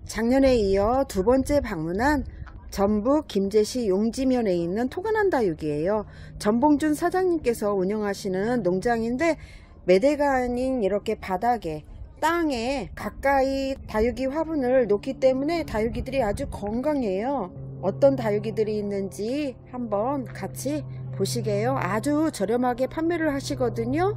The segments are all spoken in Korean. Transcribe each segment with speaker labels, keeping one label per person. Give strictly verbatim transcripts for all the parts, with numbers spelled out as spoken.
Speaker 1: 작년에 이어 두 번째 방문한 전북 김제시 용지면에 있는 토가난 다육이에요. 전봉준 사장님께서 운영하시는 농장인데 매대가 아닌 이렇게 바닥에 땅에 가까이 다육이 화분을 놓기 때문에 다육이들이 아주 건강해요. 어떤 다육이들이 있는지 한번 같이 보시게요. 아주 저렴하게 판매를 하시거든요.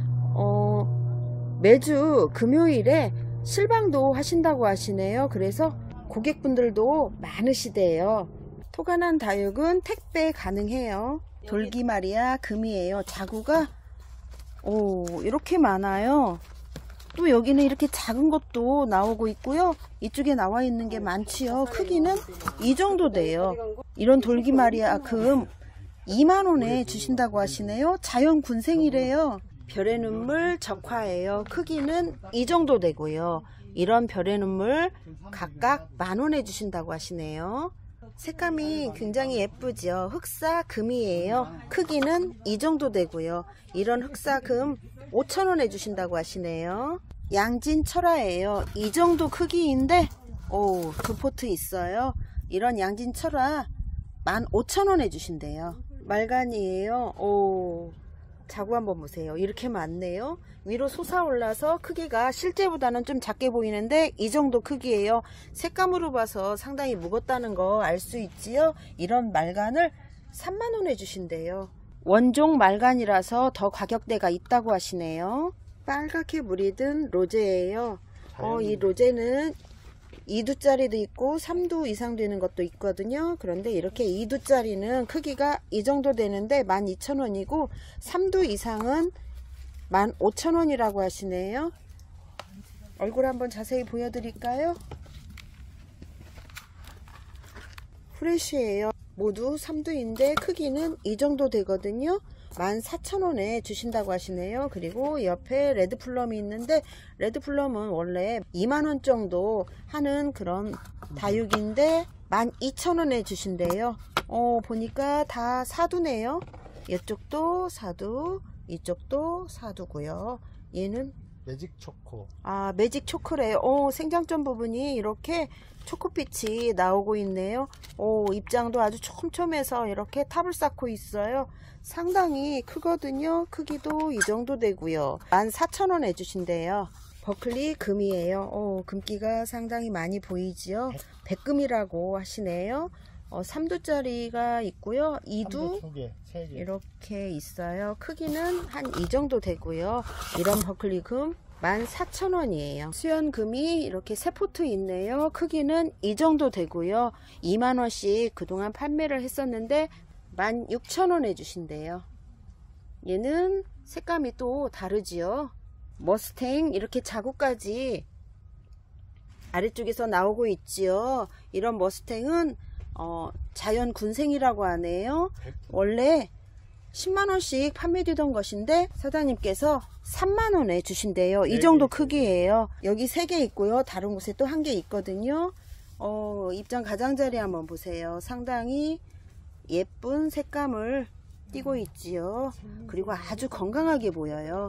Speaker 1: 어, 매주 금요일에 실방도 하신다고 하시네요. 그래서 고객분들도 많으시대요. 토가난 다육은 택배 가능해요. 돌기말이야 금이에요. 자구가 오 이렇게 많아요. 또 여기는 이렇게 작은 것도 나오고 있고요. 이쪽에 나와 있는 게 많지요. 크기는 이 정도 돼요. 이런 돌기말이야 금 이만 원에 주신다고 하시네요. 자연 군생이래요. 별의 눈물 적화예요. 크기는 이 정도 되고요. 이런 별의 눈물 각각 만 원에 주신다고 하시네요. 색감이 굉장히 예쁘죠. 흑사 금이에요. 크기는 이 정도 되고요. 이런 흑사 금 오천 원에 주신다고 하시네요. 양진 철화예요. 이 정도 크기인데 오, 두 포트 있어요. 이런 양진 철화 만 오천 원에 주신대요. 말간이에요. 오, 자구 한번 보세요. 이렇게 많네요. 위로 솟아올라서 크기가 실제보다는 좀 작게 보이는데 이 정도 크기예요. 색감으로 봐서 상당히 무겁다는 거 알 수 있지요. 이런 말간을 삼만 원에 주신대요. 원종 말간이라서 더 가격대가 있다고 하시네요. 빨갛게 물이 든 로제예요. 어, 이 로제는 이 두짜리도 있고 삼 두 이상 되는 것도 있거든요. 그런데 이렇게 이 두짜리는 크기가 이 정도 되는데 만 이천 원이고 삼 두 이상은 만 오천 원이라고 하시네요. 얼굴 한번 자세히 보여드릴까요? 프레쉬예요. 모두 삼 두인데 크기는 이 정도 되거든요. 만 사천 원에 주신다고 하시네요. 그리고 옆에 레드플럼이 있는데 레드플럼은 원래 이만 원 정도 하는 그런 다육인데 만 이천 원에 주신대요. 어, 보니까 다 사두네요. 이쪽도 사두, 이쪽도 사두고요. 얘는
Speaker 2: 매직 초코.
Speaker 1: 아, 매직 초코래요. 오, 생장점 부분이 이렇게 초코빛이 나오고 있네요. 오, 입장도 아주 촘촘해서 이렇게 탑을 쌓고 있어요. 상당히 크거든요. 크기도 이 정도 되고요. 만 사천 원 해주신대요. 버클리 금이에요. 오, 금기가 상당히 많이 보이지요. 백금이라고 하시네요. 어, 삼 두짜리가 있고요. 이 두 이렇게 있어요. 크기는 한 이 정도 되고요. 이런 버클리 금 만 사천 원이에요. 수연금이 이렇게 세 포트 있네요. 크기는 이 정도 되고요. 이만 원씩 그동안 판매를 했었는데 만 육천 원 해주신대요. 얘는 색감이 또 다르지요. 머스탱 이렇게 자구까지 아래쪽에서 나오고 있지요. 이런 머스탱은 어, 자연 군생이라고 하네요. 원래 십만 원씩 판매되던 것인데 사장님께서 삼만 원에 주신대요. 이 정도 크기예요. 여기 세 개 있고요. 다른 곳에 또 한 개 있거든요. 어, 입장 가장자리 한번 보세요. 상당히 예쁜 색감을 띠고 있지요. 그리고 아주 건강하게 보여요.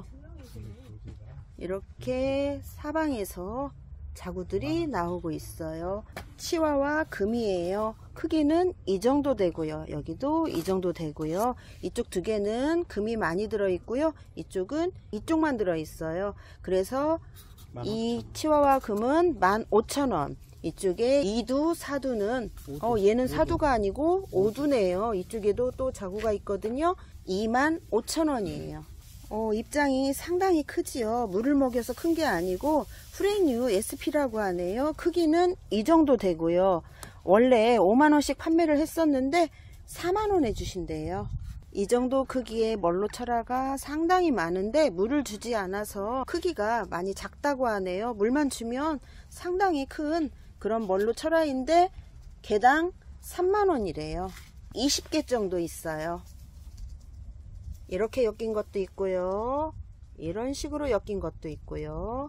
Speaker 1: 이렇게 사방에서 자구들이 나오고 있어요. 치와와 금이에요. 크기는 이 정도 되고요. 여기도 이 정도 되고요. 이쪽 두 개는 금이 많이 들어 있고요. 이쪽은 이쪽만 들어 있어요. 그래서 이 치와와 금은 만 오천 원. 이쪽에 이 두, 사 두는 어, 얘는 사 두가 아니고 오 두네요. 이쪽에도 또 자구가 있거든요. 이만 오천 원이에요. 어, 입장이 상당히 크지요. 물을 먹여서 큰 게 아니고 프레뉴 에스피라고 하네요. 크기는 이 정도 되고요. 원래 오만 원씩 판매를 했었는데 사만 원 해주신대요. 이 정도 크기의 멀로 철화가 상당히 많은데 물을 주지 않아서 크기가 많이 작다고 하네요. 물만 주면 상당히 큰 그런 멀로 철화인데 개당 삼만 원이래요. 이십 개 정도 있어요. 이렇게 엮인 것도 있고요. 이런 식으로 엮인 것도 있고요.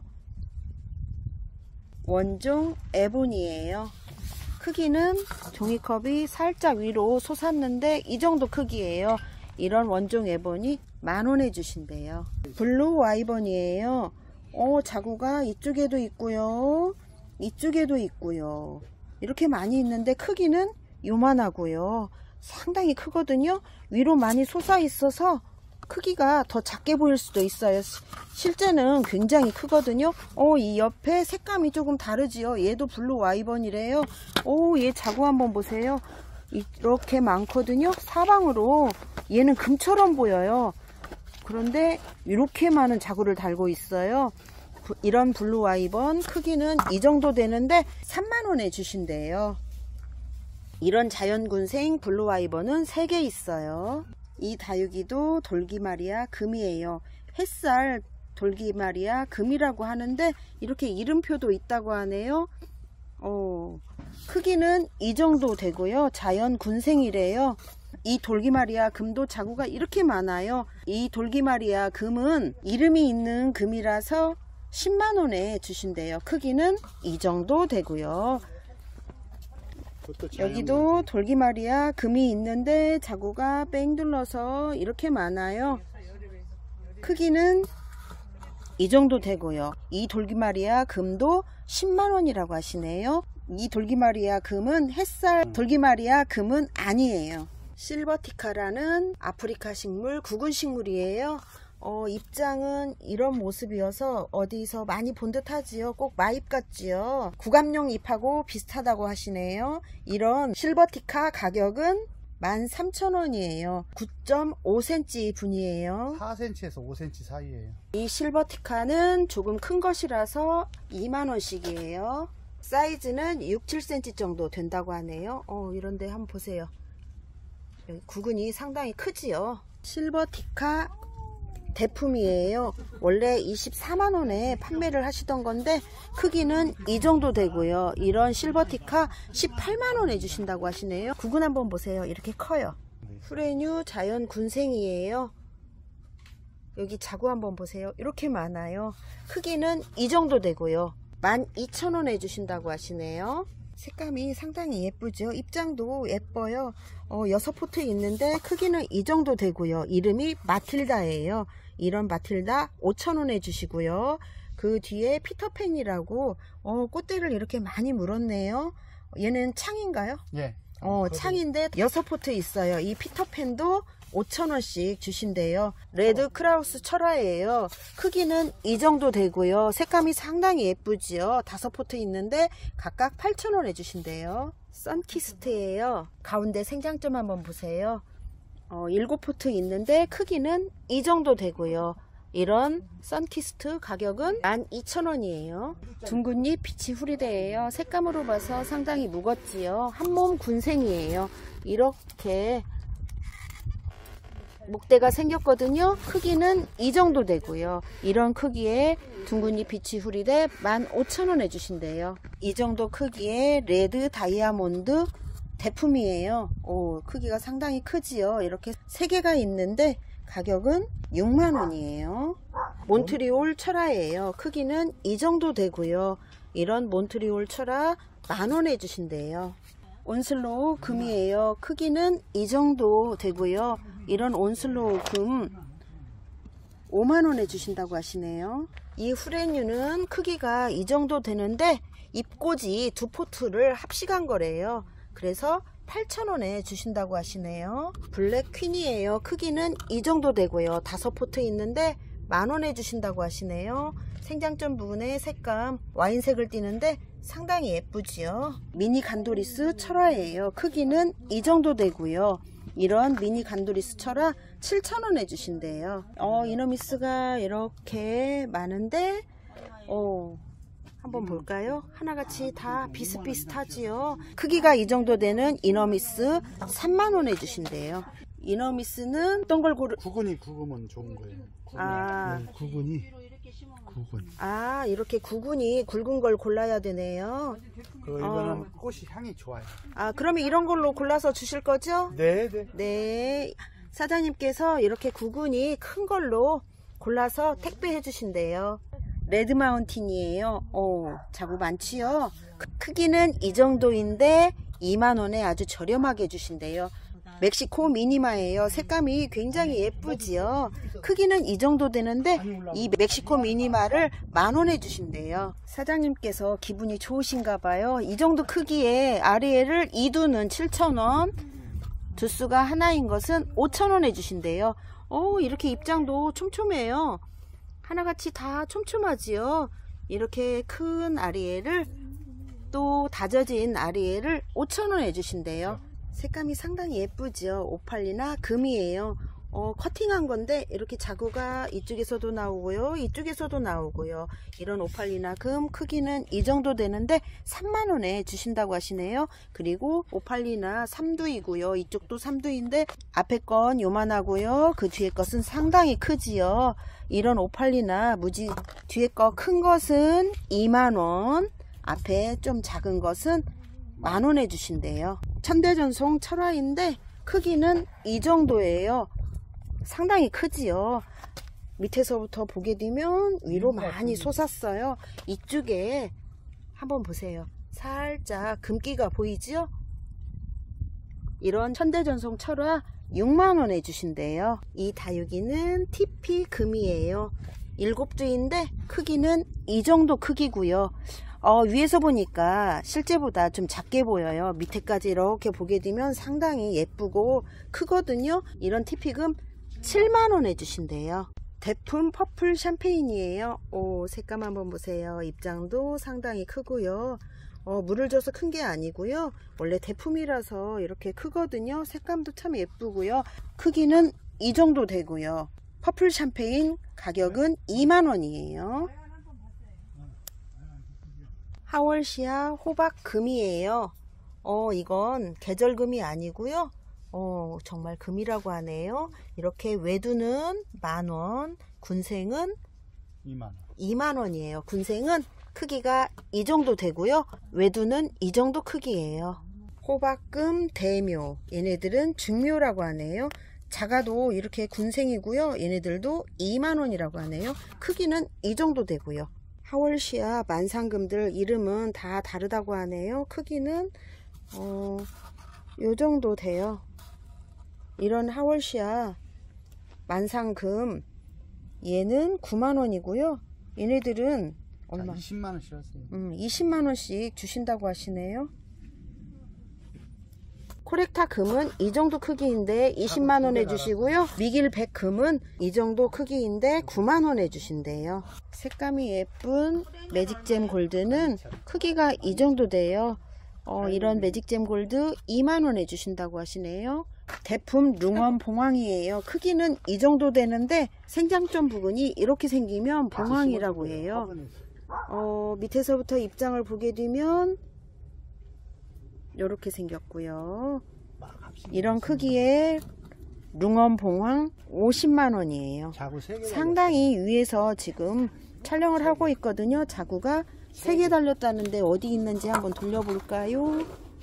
Speaker 1: 원종 에보니예요. 크기는 종이컵이 살짝 위로 솟았는데 이 정도 크기예요. 이런 원종 에보니 만 원에 주신대요. 블루 와이번이에요. 어, 자구가 이쪽에도 있고요. 이쪽에도 있고요. 이렇게 많이 있는데 크기는 요만하고요. 상당히 크거든요. 위로 많이 솟아 있어서 크기가 더 작게 보일 수도 있어요. 실제는 굉장히 크거든요. 어, 이 옆에 색감이 조금 다르지요. 얘도 블루 와이번이래요. 오, 얘 자구 한번 보세요. 이렇게 많거든요. 사방으로 얘는 금처럼 보여요. 그런데 이렇게 많은 자구를 달고 있어요. 이런 블루 와이번 크기는 이 정도 되는데 삼만 원에 주신대요. 이런 자연군생 블루 와이번은 세 개 있어요. 이 다육이도 돌기마리아 금이에요. 햇살 돌기마리아 금이라고 하는데 이렇게 이름표도 있다고 하네요. 어, 크기는 이 정도 되고요. 자연군생이래요. 이 돌기마리아 금도 자구가 이렇게 많아요. 이 돌기마리아 금은 이름이 있는 금이라서 십만 원에 주신대요. 크기는 이 정도 되고요. 여기도 돌기마리아 금이 있는데 자구가 뺑 둘러서 이렇게 많아요. 크기는 이 정도 되고요. 이 돌기마리아 금도 십만 원이라고 하시네요. 이 돌기마리아 금은 햇살 돌기마리아 금은 아니에요. 실버티카라는 아프리카 식물, 구근 식물이에요. 어, 입장은 이런 모습이어서 어디서 많이 본 듯 하지요. 꼭 마잎 같지요. 구감용 잎하고 비슷하다고 하시네요. 이런 실버티카 가격은 만 삼천 원이에요. 구 점 오 센티미터 분이에요.
Speaker 2: 사 센티미터에서 오 센티미터 사이에요.
Speaker 1: 이 실버티카는 조금 큰 것이라서 이만 원씩이에요. 사이즈는 육, 칠 센티미터 정도 된다고 하네요. 어, 이런데 한번 보세요. 구근이 상당히 크지요. 실버티카 대품이에요. 원래 이십사만 원에 판매를 하시던 건데 크기는 이 정도 되고요. 이런 실버티카 십팔만 원에 주신다고 하시네요. 구근 한번 보세요. 이렇게 커요. 후레뉴 자연군생이에요. 여기 자구 한번 보세요. 이렇게 많아요. 크기는 이 정도 되고요. 만 이천 원에 주신다고 하시네요. 색감이 상당히 예쁘죠. 입장도 예뻐요. 어, 여섯 포트 있는데 크기는 이 정도 되고요. 이름이 마틸다예요. 이런 마틸다 오천 원에 주시고요. 그 뒤에 피터팬이라고 어, 꽃대를 이렇게 많이 물었네요. 얘는 창인가요?
Speaker 2: 예.
Speaker 1: 어, 창인데 여섯 포트 있어요. 이 피터팬도 오천 원씩 주신대요. 레드 크라우스 철화예요. 크기는 이 정도 되고요. 색감이 상당히 예쁘지요. 다섯 포트 있는데 각각 팔천 원에 주신대요. 선키스트예요. 가운데 생장점 한번 보세요. 어, 일곱 포트 있는데 크기는 이 정도 되고요. 이런 선키스트 가격은 만 이천 원이에요. 둥근잎 빛이 후리대예요. 색감으로 봐서 상당히 무겁지요. 한몸 군생이에요. 이렇게 목대가 생겼거든요. 크기는 이 정도 되고요. 이런 크기의 둥근잎 빛이 후리대 만 오천 원에 주신대요. 이 정도 크기의 레드 다이아몬드 대품이에요. 오, 크기가 상당히 크지요. 이렇게 세 개가 있는데 가격은 육만 원이에요. 몬트리올 철화예요. 크기는 이 정도 되고요. 이런 몬트리올 철화 만 원에 주신대요. 온슬로우 금이에요. 크기는 이 정도 되고요. 이런 온슬로우 금 오만 원에 주신다고 하시네요. 이 후레뉴는 크기가 이 정도 되는데 잎꽂이 두 포트를 합식한 거래요. 그래서 팔천 원에 주신다고 하시네요. 블랙 퀸이에요. 크기는 이 정도 되고요. 다섯 포트 있는데 만 원에 주신다고 하시네요. 생장점 부분에 색감 와인색을 띠는데 상당히 예쁘지요. 미니 간도리스 철화예요. 크기는 이 정도 되고요. 이런 미니 간도리스 철화 칠천 원에 주신대요. 어, 이너미스가 이렇게 많은데 어, 한번 볼까요? 하나같이 다 비슷비슷하지요. 크기가 이 정도 되는 이너미스 삼만 원에 주신대요. 이너미스는 어떤 걸 고르...
Speaker 2: 구근이 구근은 좋은 거예요. 구근이.
Speaker 1: 아,
Speaker 2: 네, 구근이 구근.
Speaker 1: 아, 이렇게 구근이 굵은 걸 골라야 되네요.
Speaker 2: 그 이거는 어. 꽃이 향이 좋아요.
Speaker 1: 아, 그러면 이런 걸로 골라서 주실 거죠?
Speaker 2: 네, 네.
Speaker 1: 네. 사장님께서 이렇게 구근이 큰 걸로 골라서 택배해 주신대요. 레드 마운틴이에요. 오, 자구 많지요? 크기는 이 정도인데 이만 원에 아주 저렴하게 주신대요. 멕시코 미니마예요. 색감이 굉장히 예쁘지요. 크기는 이 정도 되는데 이 멕시코 미니마를 만원에 주신대요. 사장님께서 기분이 좋으신가 봐요. 이 정도 크기의 아리에를 이 두는 칠천원, 두수가 하나인 것은 오천원에 주신대요. 오, 이렇게 입장도 촘촘해요. 하나같이 다 촘촘하지요. 이렇게 큰 아리에를, 또 다져진 아리에를 오천원에 주신대요. 색감이 상당히 예쁘죠. 오팔리나 금이에요. 어, 커팅한 건데 이렇게 자구가 이쪽에서도 나오고요, 이쪽에서도 나오고요. 이런 오팔리나 금 크기는 이 정도 되는데 삼만원에 주신다고 하시네요. 그리고 오팔리나 삼두이고요, 이쪽도 삼두인데 앞에 건 요만하고요, 그 뒤에 것은 상당히 크지요. 이런 오팔리나 무지 뒤에 거 큰 것은 이만원, 앞에 좀 작은 것은 만원에 주신대요. 천대전송 철화인데 크기는 이 정도예요. 상당히 크지요. 밑에서부터 보게 되면 위로 많이 솟았어요. 이쪽에 한번 보세요. 살짝 금기가 보이지요? 이런 천대전송 철화 육만원에 주신대요. 이 다육이는 티피 금이에요. 일곱 두인데 크기는 이 정도 크기고요. 어, 위에서 보니까 실제보다 좀 작게 보여요. 밑에까지 이렇게 보게 되면 상당히 예쁘고 크거든요. 이런 티피금 칠만원에 주신대요. 대품 퍼플 샴페인이에요. 오, 색감 한번 보세요. 입장도 상당히 크고요. 어, 물을 줘서 큰 게 아니고요. 원래 대품이라서 이렇게 크거든요. 색감도 참 예쁘고요. 크기는 이 정도 되고요. 퍼플 샴페인 가격은 이만원이에요. 하월시아 호박금이에요. 어, 이건 계절금이 아니고요. 어, 정말 금이라고 하네요. 이렇게 외두는 만원, 군생은
Speaker 2: 이만원.
Speaker 1: 이만원이에요. 군생은 크기가 이 정도 되고요. 외두는 이 정도 크기예요. 호박금 대묘, 얘네들은 중묘라고 하네요. 작아도 이렇게 군생이고요. 얘네들도 이만원이라고 하네요. 크기는 이 정도 되고요. 하월시아 만상금들 이름은 다 다르다고 하네요. 크기는 어, 요 정도 돼요. 이런 하월시아 만상금 얘는 구만원이고요. 얘네들은 얼마?
Speaker 2: 이십만원씩 하세요.
Speaker 1: 음, 이십만원씩 주신다고 하시네요. 코렉타 금은 이 정도 크기인데 이십만원에 주시고요. 미길 백 금은 이 정도 크기인데 구만원에 주신대요. 색감이 예쁜 매직잼 골드는 크기가 이 정도 돼요. 어, 이런 매직잼 골드 이만원에 주신다고 하시네요. 대품 룽엄 봉황이에요. 크기는 이 정도 되는데 생장점 부분이 이렇게 생기면 봉황이라고 해요. 어, 밑에서부터 입장을 보게 되면 이렇게 생겼고요. 이런 크기의 룽엄 봉황 오십만원이에요. 상당히 위에서 지금 촬영을 하고 있거든요. 자구가 세 개 달렸다는데 어디 있는지 한번 돌려볼까요?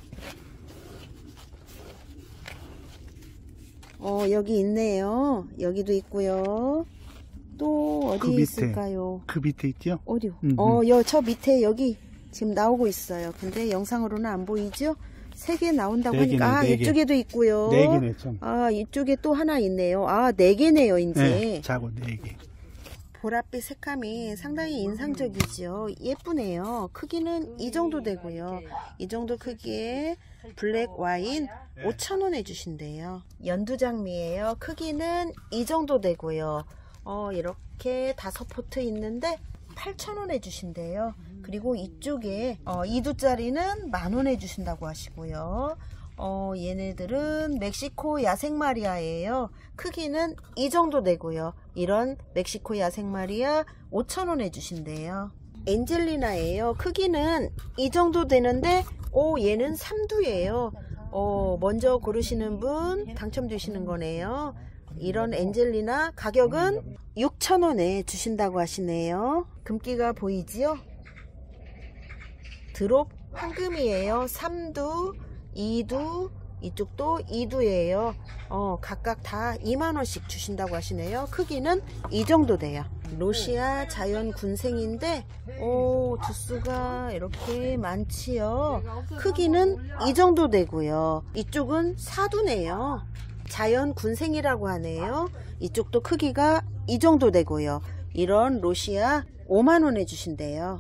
Speaker 1: 어, 여기 있네요. 여기도 있고요. 또 어디
Speaker 2: 그 밑에,
Speaker 1: 있을까요?
Speaker 2: 그 밑에 있죠?
Speaker 1: 어디요?
Speaker 2: 음,
Speaker 1: 어, 여, 저 밑에 여기 지금 나오고 있어요. 근데 영상으로는 안 보이죠? 세 개 나온다고
Speaker 2: 네
Speaker 1: 하니까
Speaker 2: 개네,
Speaker 1: 아,
Speaker 2: 네 개.
Speaker 1: 이쪽에도 있고요.
Speaker 2: 네 개네 좀.
Speaker 1: 아, 이쪽에 또 하나 있네요. 아, 네 개네요, 이제.
Speaker 2: 네, 자고 네 개.
Speaker 1: 보랏빛 색감이 상당히 인상적이죠. 예쁘네요. 크기는 이 정도 되고요. 이 정도 크기의 블랙 와인 오천원에 주신대요. 연두장미예요. 크기는 이 정도 되고요. 어, 이렇게 다섯 포트 있는데 팔천원에 주신대요. 그리고 이쪽에 어, 이 두짜리는 만원에 주신다고 하시고요. 어, 얘네들은 멕시코 야생마리아예요. 크기는 이 정도 되고요. 이런 멕시코 야생마리아 오천원에 주신대요. 엔젤리나예요. 크기는 이 정도 되는데 오, 얘는 삼두예요. 어, 먼저 고르시는 분 당첨되시는 거네요. 이런 엔젤리나 가격은 육천원에 주신다고 하시네요. 금기가 보이지요? 드롭 황금이에요. 삼두, 이두, 이쪽도 이두예요. 어, 각각 다 이만원씩 주신다고 하시네요. 크기는 이 정도 돼요. 로시아 자연 군생인데 오, 두수가 이렇게 많지요. 크기는 이 정도 되고요. 이쪽은 사두네요. 자연 군생이라고 하네요. 이쪽도 크기가 이 정도 되고요. 이런 로시아 오만 원에 주신대요.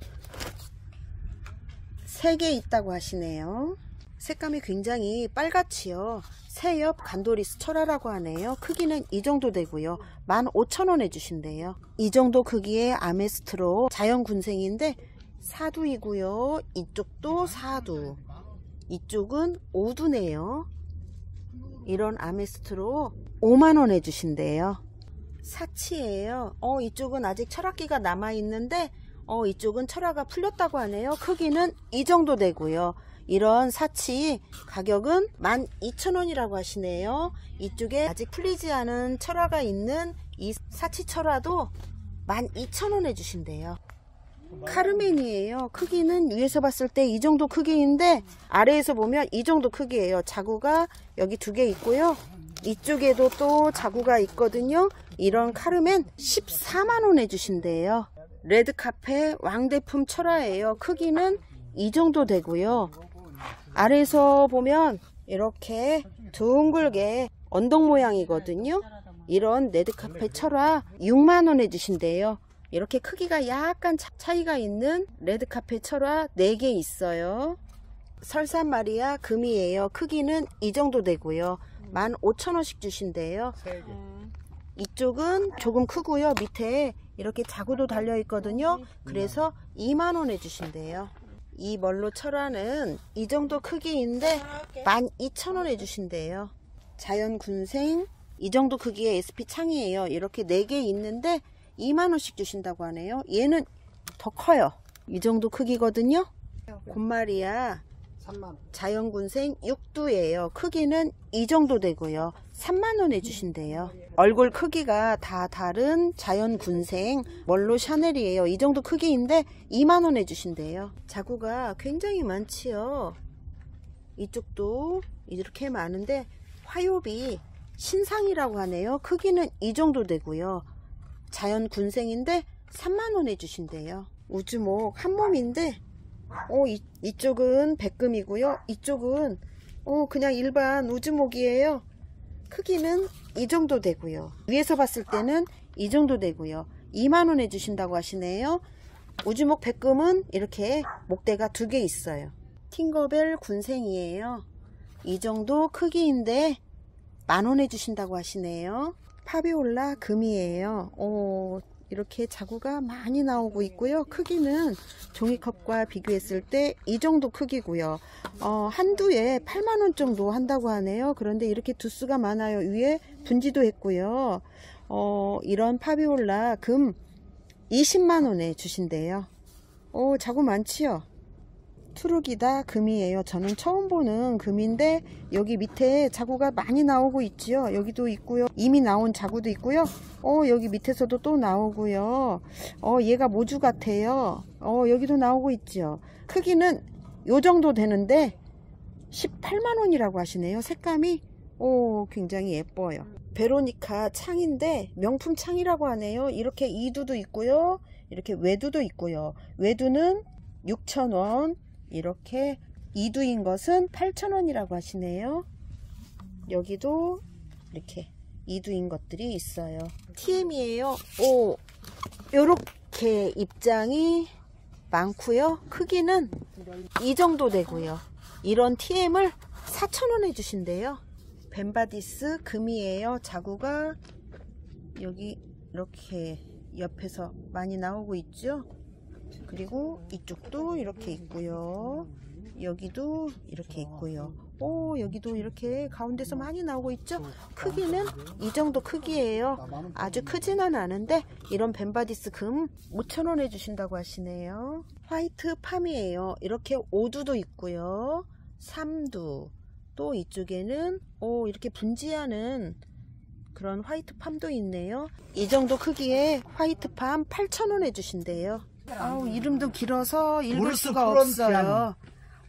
Speaker 1: 세 개 있다고 하시네요. 색감이 굉장히 빨갛지요. 새엽 간도리스 철화라고 하네요. 크기는 이 정도 되고요. 만 오천 원에 주신대요. 이 정도 크기의 아메스트로 자연 군생인데 사두이고요. 이쪽도 사두. 이쪽은 오두네요. 이런 아메스트로 오만 원에 주신대요. 사치예요. 어, 이쪽은 아직 철학기가 남아있는데 어, 이쪽은 철화가 풀렸다고 하네요. 크기는 이 정도 되고요. 이런 사치 가격은 만 이천 원이라고 하시네요. 이쪽에 아직 풀리지 않은 철화가 있는 이 사치 철화도 만 이천 원에 주신대요. 카르멘이에요. 크기는 위에서 봤을 때 이 정도 크기인데 아래에서 보면 이 정도 크기예요. 자구가 여기 두 개 있고요. 이쪽에도 또 자구가 있거든요. 이런 카르멘 십사만 원에 주신대요. 레드카페 왕대품 철화예요. 크기는 이 정도 되고요. 아래에서 보면 이렇게 둥글게 언덕 모양이거든요. 이런 레드카페 철화 육만 원에 주신대요. 이렇게 크기가 약간 차이가 있는 레드카페 철화 네 개 있어요. 설산마리아 금이에요. 크기는 이 정도 되고요. 만 오천 원씩 주신대요. 이쪽은 조금 크고요. 밑에 이렇게 자구도 달려 있거든요. 그래서 이만 원에 주신대요. 이 멀로 철화는 이 정도 크기인데 만 이천 원에 주신대요. 자연 군생 이 정도 크기의 에스피 창이에요. 이렇게 네 개 있는데 이만 원씩 주신다고 하네요. 얘는 더 커요. 이 정도 크기거든요. 곰마리아 자연군생 육두예요. 크기는 이 정도 되고요. 삼만 원에 주신대요. 얼굴 크기가 다 다른 자연군생 멀로 샤넬이에요. 이 정도 크기인데 이만 원에 주신대요. 자구가 굉장히 많지요. 이쪽도 이렇게 많은데 화요비 신상이라고 하네요. 크기는 이 정도 되고요. 자연군생인데 삼만 원에 주신대요. 우주목 한 몸인데 어, 이, 이쪽은 백금이고요. 이쪽은 어, 그냥 일반 우주목이에요. 크기는 이 정도 되고요. 위에서 봤을 때는 이 정도 되고요. 이만 원에 주신다고 하시네요. 우주목 백금은 이렇게 목대가 두 개 있어요. 팅거벨 군생이에요. 이 정도 크기인데 만 원에 주신다고 하시네요. 파비올라 금이에요. 오, 이렇게 자구가 많이 나오고 있고요. 크기는 종이컵과 비교했을 때 이 정도 크기고요. 어, 한두에 팔만 원 정도 한다고 하네요. 그런데 이렇게 두수가 많아요. 위에 분지도 했고요. 어, 이런 파비올라 금 이십만 원에 주신대요. 오, 자구 많지요? 투르기다 금이에요. 저는 처음 보는 금인데 여기 밑에 자구가 많이 나오고 있지요. 여기도 있고요. 이미 나온 자구도 있고요. 어, 여기 밑에서도 또 나오고요. 어, 얘가 모주 같아요. 어, 여기도 나오고 있지요. 크기는 요 정도 되는데 십팔만 원이라고 하시네요. 색감이 오, 굉장히 예뻐요. 베로니카 창인데 명품 창이라고 하네요. 이렇게 이두도 있고요. 이렇게 외두도 있고요. 외두는 육천 원, 이렇게 이두인 것은 팔천 원이라고 하시네요. 여기도 이렇게 이두인 것들이 있어요. 티엠이에요. 오, 요렇게 입장이 많고요. 크기는 이 정도 되고요. 이런 티엠을 사천 원에 주신대요. 벤바디스 금이에요. 자구가 여기 이렇게 옆에서 많이 나오고 있죠. 그리고 이쪽도 이렇게 있고요. 여기도 이렇게 있고요. 오, 여기도 이렇게 가운데서 많이 나오고 있죠. 크기는 이 정도 크기예요. 아주 크지는 않은데 이런 벤바디스 금 오천 원에 주신다고 하시네요. 화이트 팜이에요. 이렇게 오두도 있고요. 삼두, 또 이쪽에는 오, 이렇게 분지하는 그런 화이트 팜도 있네요. 이 정도 크기의 화이트 팜 팔천 원에 주신대요. 아우, 이름도 길어서 읽을 수가 없어요.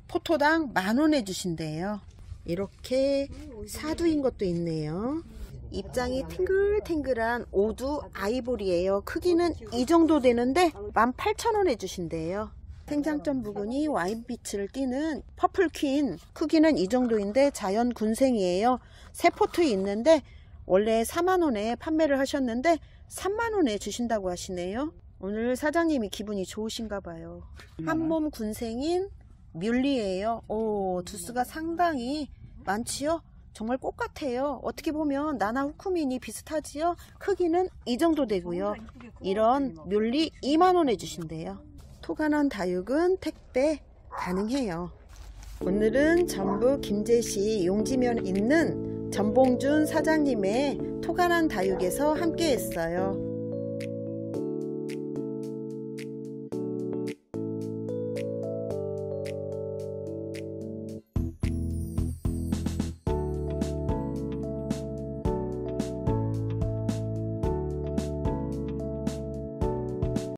Speaker 1: 포토당 만 원에 주신대요. 이렇게 사두인 것도 있네요. 입장이 탱글탱글한 오두 아이보리예요. 크기는 이 정도 되는데 만 팔천 원 해주신대요. 생장점 부분이 와인빛을 띠는 퍼플퀸, 크기는 이 정도인데 자연 군생이에요. 세 포트 있는데 원래 사만 원에 판매를 하셨는데 삼만 원에 주신다고 하시네요. 오늘 사장님이 기분이 좋으신가 봐요. 한몸 군생인 뮬리예요. 오, 두수가 상당히 많지요? 정말 꽃 같아요. 어떻게 보면 나나 후크민이 비슷하지요? 크기는 이 정도 되고요. 이런 뮬리 이만 원 해주신대요. 토가난 다육은 택배 가능해요. 오늘은 전북 김제시 용지면에 있는 전봉준 사장님의 토가난 다육에서 함께 했어요.